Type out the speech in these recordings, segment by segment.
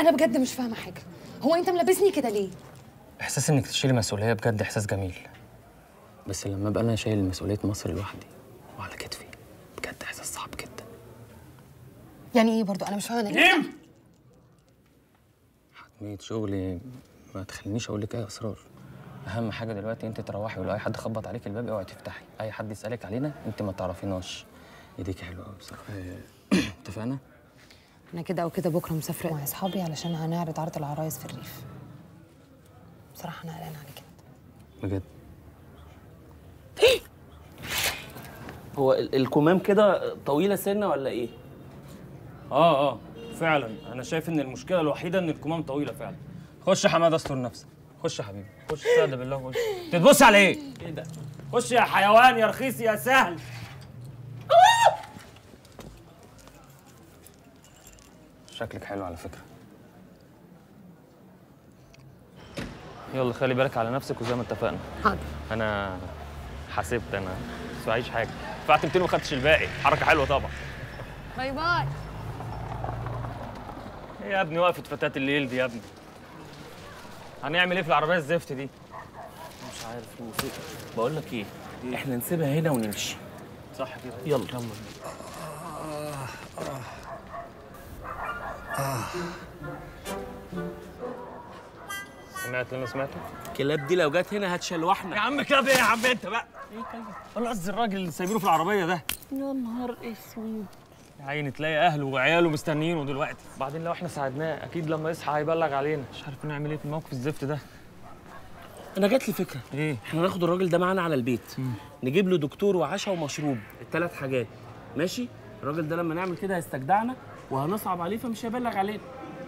انا بجد مش فاهمه حاجه، هو انت ملبسني كده ليه؟ احساس انك تشيلي مسؤوليه بجد احساس جميل، بس لما ابقى انا شايل مسؤوليه مصر لوحدي وعلى كتفي بجد احساس صعب جدا. يعني ايه برضو؟ انا مش فاهمه ليه. حتميه شغلي ما تخلينيش اقول لك اي اسرار. اهم حاجه دلوقتي انت تروحي، ولو اي حد خبط عليك الباب اوعي تفتحي، اي حد يسالك علينا انت ما تعرفيناش. ايديكي حلوه قوي بصراحه. اتفقنا؟ انا كده او كده بكره مسافره مع اصحابي علشان هنعرض عرض العرايس في الريف. بصراحه انا قلقانه عليك انت. بجد؟ هو الكمام كده طويله سنه ولا ايه؟ اه فعلا انا شايف ان المشكله الوحيده ان الكمام طويله فعلا. خش يا حماد استر نفسك، خش يا حبيبي، خش استهدى بالله. خش تتبص على ايه؟ ايه ده؟ خش يا حيوان يا رخيص يا سهل. شكلك حلو على فكره. يلا خلي بالك على نفسك وزي ما اتفقنا. حاضر. انا حسبت انا بس معيش حاجه، دفعت 200 وما خدتش الباقي. حركه حلوه طبعا. باي باي. ايه يا ابني وقفه فتاه الليل دي يا ابني؟ هنعمل ايه في العربيه الزفت دي؟ مش عارف الموسيقى. بقول لك ايه؟ احنا نسيبها هنا ونمشي. صح كده. يلا. سمعت اللي انا سمعته؟ الكلاب دي لو جت هنا هتشلوحنا. يا عم كلاب ايه يا عم انت بقى؟ ايه كلب؟ انا قصدي الراجل اللي سايبينه في العربيه ده. يا نهار اسود. يا عيني تلاقي اهله وعياله مستنيينه دلوقتي. بعدين لو احنا ساعدناه اكيد لما يصحى هيبلغ علينا. مش عارف نعمل ايه في الموقف الزفت ده. انا جات لي فكره. ايه؟ احنا ناخد الراجل ده معانا على البيت. نجيب له دكتور وعشاء ومشروب، الثلاث حاجات. ماشي؟ الراجل ده لما نعمل كده هيستجدعنا وهنصعب عليه فمش هيبلغ علينا.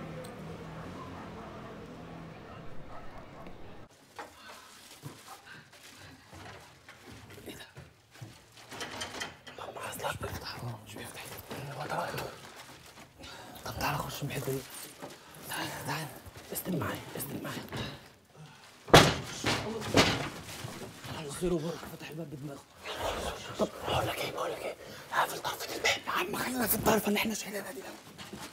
مش بيفتح. هو ده وقته. طب تعالى خش من الحته دي. تعالى استلم معايا استلم معايا. الله خير وبركه فتح الباب بدماغه. طب بقول لك ايه هقفل طرفه الباب يا عم خلينا في الطرفه اللي احنا شايلينها دي الاول.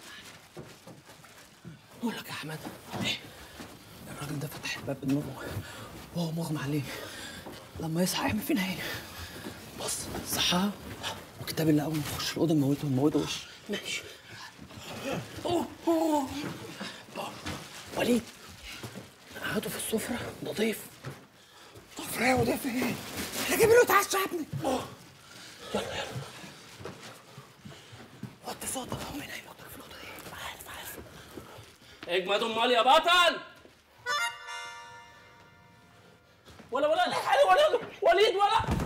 بقول لك يا احمد ايه؟ الراجل ده فتح الباب بدماغه وهو مغمى عليه. لما يصحى يعمل فينا ايه؟ بص صحى وكتاب الله اول ما تخش الاوضه نموته وش. ماشي. وليد قعدوا في السفره ده ضيف. سفره ايه وضيف ايه؟ احنا جايبين له يتعشى يا ابني. يلا وطي صوتك. هو مين هيحطك في الاوضه دي؟ عارف. اجمد امال يا بطل. ولا لا حلو ولا وليد ولا.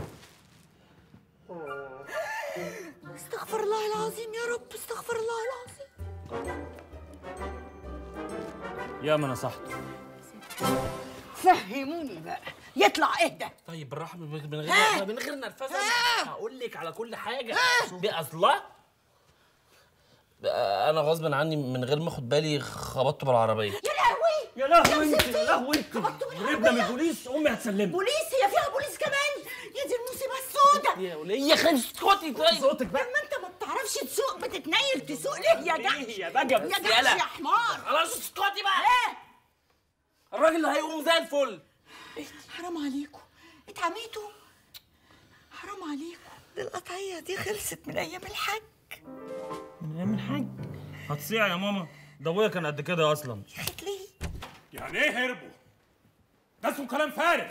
استغفر الله العظيم يا رب، استغفر الله العظيم. يا ما نصحته. فهموني بقى يطلع اهدى. طيب بالراحه من غير نرفزه. هقول لك على كل حاجه. باصلا انا غصب عني من غير ما اخد بالي خبطته بالعربيه. يا لهوي انت هربنا من البوليس. امي هتسلمني. بوليس؟ هي فيها بوليس كمان؟ يا دي المصيبه السوداء. يا وليه خلي اسكتي طيب. صوتك بقى. لما انت ما بتعرفش تسوق بتتنيل تسوق ليه يا جحش؟ يا بجم يا جحش يا حمار. خلاص اسكتي بقى. ايه الراجل هيقوم زي الفل. حرام عليكم اتعميتوا. حرام عليكم. دي القطعيه دي خلصت من ايام الحج. من ايام الحاج هتصيع يا ماما. ده ابويا كان قد كده اصلا. يا اخي ليه؟ يعني ايه هربوا؟ ده اسمه كلام فارغ.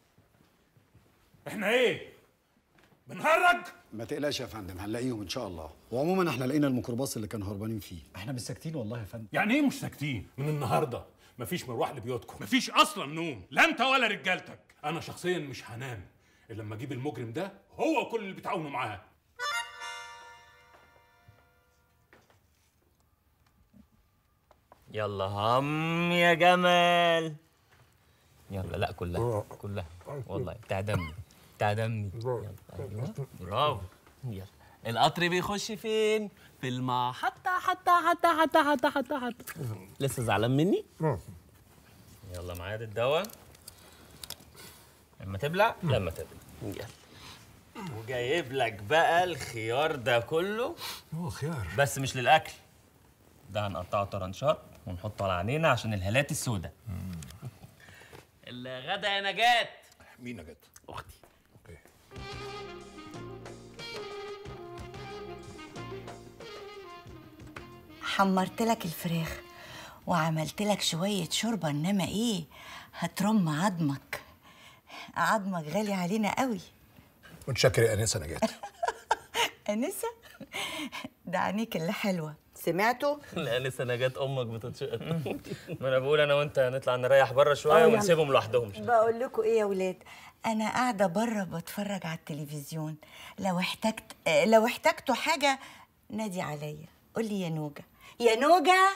احنا ايه؟ بنهرج؟ ما تقلقش يا فندم هنلاقيهم ان شاء الله. وعموما احنا لقينا الميكروباص اللي كانوا هربانين فيه. احنا مش ساكتين والله يا فندم. يعني ايه مش ساكتين؟ من النهارده مفيش مروح لبيوتكم، مفيش اصلا نوم، لا انت ولا رجالتك. انا شخصيا مش هنام الا لما اجيب المجرم ده هو وكل اللي بيتعاونوا معاه. يلا هم يا جمال. يلا لا كلها والله بتاع دمي. يلا ايوه برافو. يلا القطر بيخش فين؟ في المحطة. حتى لسه زعلان مني؟ يلا معايا الدواء لما تبلع. يلا وجايب لك بقى الخيار ده كله. هو خيار بس مش للاكل، ده هنقطعه طرنشات ونحطه على عينينا عشان الهالات السوداء. الغدا يا نجاة. مين نجاة؟ اختي. اوكي. حمرت لك الفراخ وعملت لك شوية شوربة، انما ايه هترم عظمك. عظمك غالي علينا قوي. متشكر يا انسه نجاة. انسة؟ ده عينيك اللي حلوة، سمعتوا؟ لا لسه نجاة امك بتتشقط. ما انا بقول انا وانت نطلع نريح بره شويه ونسيبهم لوحدهم. بقول لكم ايه يا ولاد، انا قاعدة بره بتفرج على التلفزيون، لو احتجتوا حاجة نادي عليا، قول لي يا نوجة يا نوجة.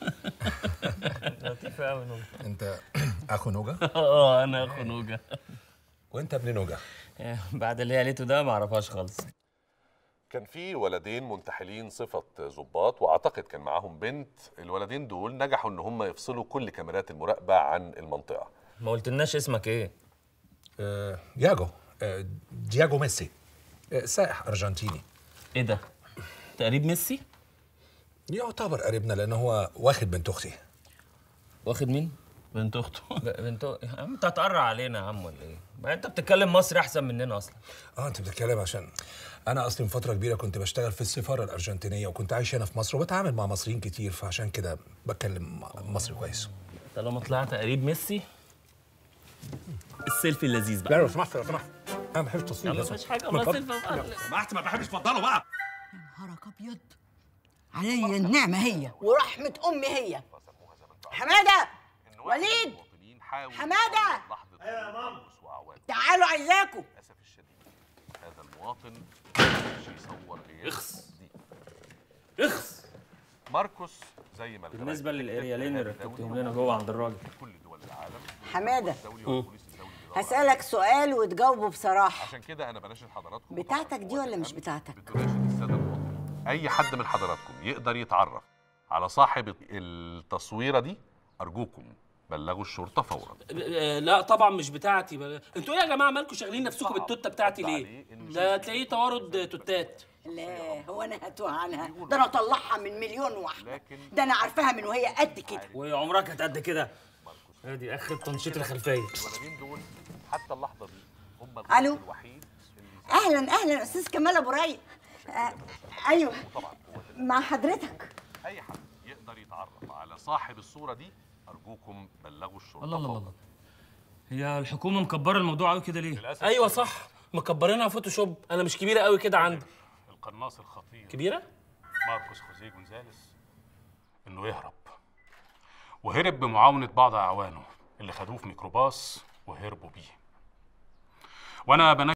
لطيفه قوي نوجة. انت اخو نوجة؟ انا اخو نوجة. وانت ابن نوجة؟ بعد اللي هي قالته ده ما اعرفهاش خالص. كان في ولدين منتحلين صفة ضباط، واعتقد كان معاهم بنت. الولدين دول نجحوا ان هم يفصلوا كل كاميرات المراقبة عن المنطقة. ما قلتلناش اسمك ايه؟ دياجو ميسي، سائح ارجنتيني. ايه ده؟ تقريب ميسي؟ يعتبر قريبنا لان هو واخد بنت اختي. واخد مين؟ بنت اخته. يا عم انت هتقرع علينا يا عم ولا ايه؟ ما انت بتتكلم مصري احسن مننا اصلا. انت بتتكلم عشان انا اصلي من فتره كبيره كنت بشتغل في السفاره الارجنتينيه، وكنت عايش هنا في مصر وبتعامل مع مصريين كتير، فعشان كده بتكلم مصري كويس. طالما طلعت قريب ميسي، السيلفي اللذيذ بقى. لا لو سمحت انا ما بحبش التصوير. ما فيش حاجه والله. سيلفي سمحت ما بحبش. اتفضلوا بقى. نهارك ابيض علي النعمة هي ورحمة أمي هي. حمادة، وليد، حمادة، يا ماما تعالوا عايزاكوا. للاسف الشديد هذا المواطن يصور اخس اخس. ماركوس زي ما بالنسبه للاريالين اللي ركبتهم لنا جوه عند الراجل. كل دول العالم. حمادة، هسألك سؤال وتجاوبه بصراحة. عشان كده انا بناشد حضراتكم. بتاعتك دي ولا مش بتاعتك؟ بناشد الساده المواطنين، اي حد من حضراتكم يقدر يتعرف على صاحب التصويره دي ارجوكم بلغوا الشرطه فورا. لا طبعا مش بتاعتي. انتوا ايه يا جماعه مالكم شاغلين نفسكم بالتوته بتاعتي ليه؟ ده تلاقيه توارد توتات. لا هو انا هتوه عنها، ده انا اطلعها من مليون واحده، ده انا عارفاها من وهي قد كده. وعمرها كانت قد كده. ادي اخر تنشيط الخلفيه. الولدين دول حتى اللحظه دي هم الو، الوحيد اهلا اهلا استاذ كمال ابو رايق. ايوه مع حضرتك. اي حد يقدر يتعرف على صاحب الصوره دي ارجوكم بلغوا الشرطه. الله الله الله، هي الحكومه مكبره الموضوع قوي كده ليه؟ ايوه صح، مكبرينها فوتوشوب. انا مش كبيره قوي كده عندي. القناص الخطير كبيره؟ ماركوس خوزيه جونزاليس انه يهرب، وهرب بمعاونه بعض اعوانه اللي خدوه في ميكروباص وهربوا بيه. وانا